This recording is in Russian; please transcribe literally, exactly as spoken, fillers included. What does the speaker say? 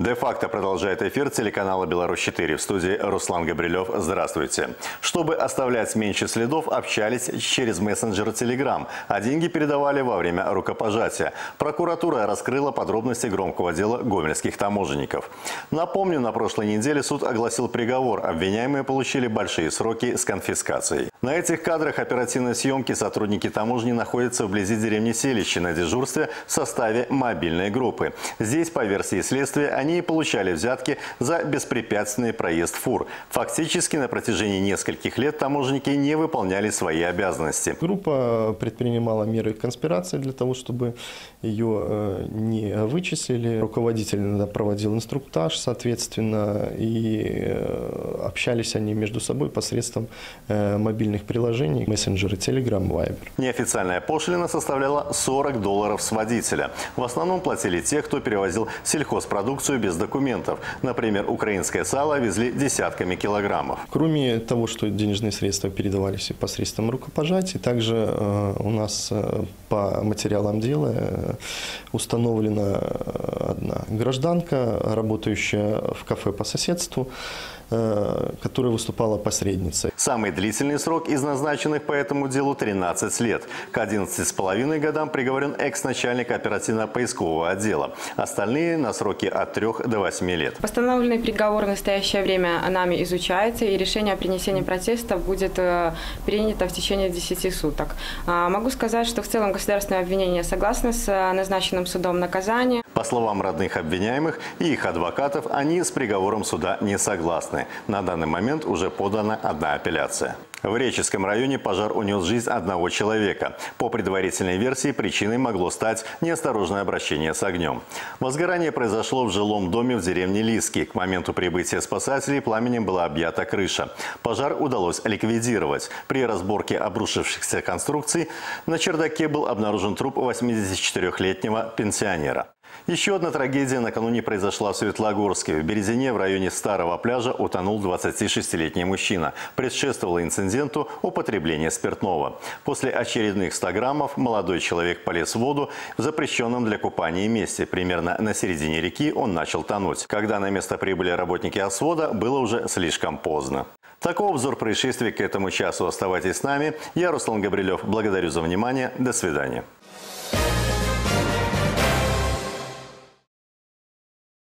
Де-факто продолжает эфир телеканала «Беларусь четыре». В студии Руслан Габрилев. Здравствуйте. Чтобы оставлять меньше следов, общались через мессенджер Telegram, а деньги передавали во время рукопожатия. Прокуратура раскрыла подробности громкого дела гомельских таможенников. Напомню, на прошлой неделе суд огласил приговор. Обвиняемые получили большие сроки с конфискацией. На этих кадрах оперативной съемки сотрудники таможни находятся вблизи деревни Селище на дежурстве в составе мобильной группы. Здесь, по версии следствия, они и получали взятки за беспрепятственный проезд фур. Фактически на протяжении нескольких лет таможенники не выполняли свои обязанности. Группа предпринимала меры конспирации для того, чтобы ее не вычислили. Руководитель иногда проводил инструктаж, соответственно, и общались они между собой посредством мобильных приложений, мессенджеры Telegram, Viber. Неофициальная пошлина составляла сорок долларов с водителя. В основном платили те, кто перевозил сельхозпродукцию без документов. Например, украинское сало везли десятками килограммов. Кроме того, что денежные средства передавались посредством рукопожатий, также э, у нас э, по материалам дела э, установлена одна гражданка, работающая в кафе по соседству, э, которая выступала посредницей. Самый длительный срок из назначенных по этому делу – тринадцать лет. К одиннадцати с половиной годам приговорен экс-начальник оперативно-поискового отдела. Остальные на сроки от трех до восьми лет. Постановленный приговор в настоящее время нами изучается, и решение о принесении протеста будет принято в течение десяти суток. Могу сказать, что в целом государственное обвинение согласно с назначенным судом наказанием. По словам родных обвиняемых и их адвокатов, они с приговором суда не согласны. На данный момент уже подана одна апелляция. В Реческом районе пожар унес жизнь одного человека. По предварительной версии, причиной могло стать неосторожное обращение с огнем. Возгорание произошло в жилом доме в деревне Лиски. К моменту прибытия спасателей пламенем была объята крыша. Пожар удалось ликвидировать. При разборке обрушившихся конструкций на чердаке был обнаружен труп восьмидесятичетырёхлетнего пенсионера. Еще одна трагедия накануне произошла в Светлогорске. В Березине в районе Старого пляжа утонул двадцатишестилетний мужчина. Предшествовало инциденту употребление спиртного. После очередных ста граммов молодой человек полез в воду в запрещенном для купания месте. Примерно на середине реки он начал тонуть. Когда на место прибыли работники освода, было уже слишком поздно. Таков обзор происшествий к этому часу. Оставайтесь с нами. Я Руслан Габрилев. Благодарю за внимание. До свидания.